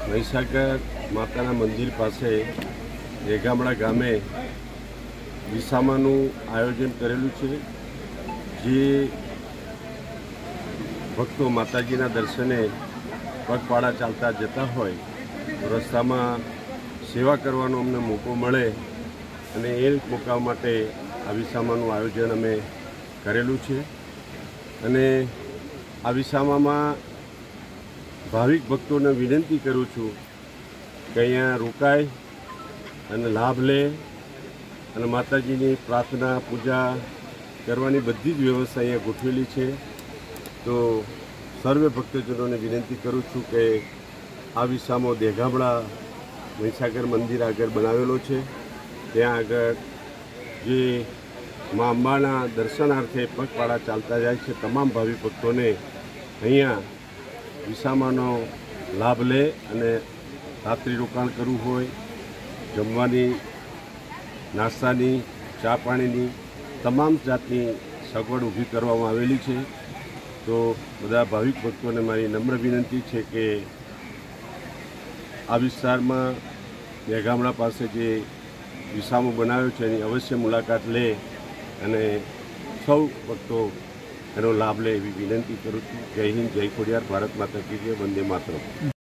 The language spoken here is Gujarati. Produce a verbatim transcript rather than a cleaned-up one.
મહીસાગર માતાના મંદિર પાસે રેગામડા ગામે વિસામાનું આયોજન કરેલું છે, જે ભક્તો માતાજીના દર્શને પગપાળા ચાલતા જતા હોય તો રસ્તામાં સેવા કરવાનો અમને મોકો મળે અને એ મોકા માટે આ વિસામાનું આયોજન અમે કરેલું છે. અને આ વિસામામાં ભાવિક ભક્તોને વિનંતી કરું છું કે અહીંયા રોકાય અને લાભ લે અને માતાજીની પ્રાર્થના પૂજા કરવાની બધી જ વ્યવસ્થા અહીંયા ગોઠવેલી છે. તો સર્વે ભક્તજનોને વિનંતી કરું છું કે આ વિસામો દેગામડા મહીસાગર મંદિર આગળ બનાવેલો છે. ત્યાં આગળ જે મા અંબાના દર્શનાર્થે પગપાળા ચાલતા જાય છે તમામ ભાવિક ભક્તોને અહીંયા વિસામાનો લાભ લે અને રાત્રિ રોકાણ કરવું હોય, જમવાની, નાસ્તાની, ચા પાણીની તમામ જાતની સગવડ ઊભી કરવામાં આવેલી છે. તો બધા ભાવિક ભક્તોને મારી નમ્ર વિનંતી છે કે આ વિસ્તારમાં દેગામડા પાસે જે વિસામો બનાવ્યો છે એની અવશ્ય મુલાકાત લે અને સૌ ભક્તો એનો લાભ લે એવી વિનંતી કરું છું. જય હિન્દ, જય ખોડિયાર, ભારત માતા કી જય, વંદે માતરમ.